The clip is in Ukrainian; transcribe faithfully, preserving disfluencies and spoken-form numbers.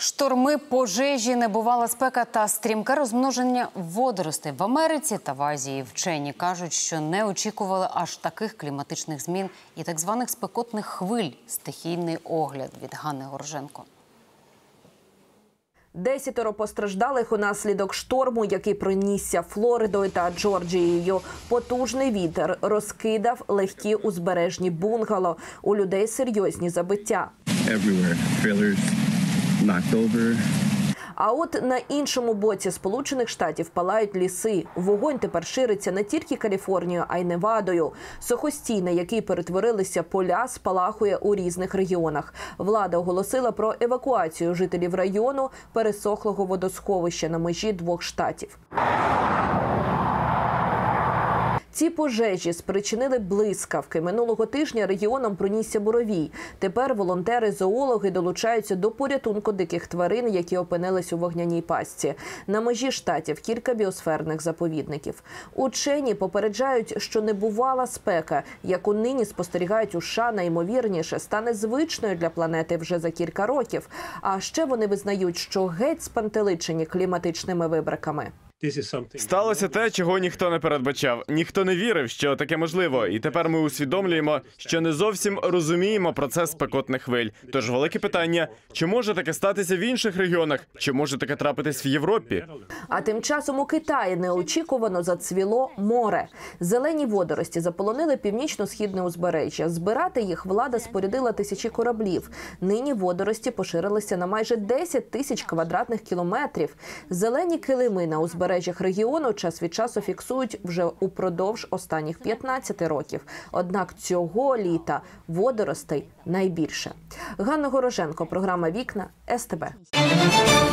Шторми, пожежі, небувала спека та стрімке розмноження водоростей в Америці та в Азії. Вчені кажуть, що не очікували аж таких кліматичних змін і так званих спекотних хвиль. Стихійний огляд від Ганни Горженко. Десятеро постраждалих унаслідок шторму, який пронісся Флоридою та Джорджією. Потужний вітер розкидав легкі узбережні бунгало. У людей серйозні забиття. А от на іншому боці Сполучених Штатів палають ліси. Вогонь тепер шириться не тільки Каліфорнією, а й Невадою. Сухостій, на який перетворилися поля, спалахує у різних регіонах. Влада оголосила про евакуацію жителів району пересохлого водосховища на межі двох штатів. Ці пожежі спричинили блискавки. Минулого тижня регіоном пронісся буровій. Тепер волонтери-зоологи долучаються до порятунку диких тварин, які опинились у вогняній пастці. На межі штатів кілька біосферних заповідників. Учені попереджають, що небувала спека, яку нині спостерігають у США, найімовірніше стане звичною для планети вже за кілька років. А ще вони визнають, що геть спантеличені кліматичними вибриками. Сталося те, чого ніхто не передбачав. Ніхто не вірив, що таке можливо. І тепер ми усвідомлюємо, що не зовсім розуміємо процес спекотних хвиль. Тож велике питання, чи може таке статися в інших регіонах? Чи може таке трапитись в Європі? А тим часом у Китаї неочікувано зацвіло море. Зелені водорості заполонили північно-східне узбережжя. Збирати їх влада спорядила тисячі кораблів. Нині водорості поширилися на майже десять тисяч квадратних кілометрів. Зелені килими на узбережжі регіону час від часу фіксують вже упродовж останніх п'ятнадцяти років. Однак цього літа водоростей найбільше. Ганна Горженко, програма «Вікна», ес те бе.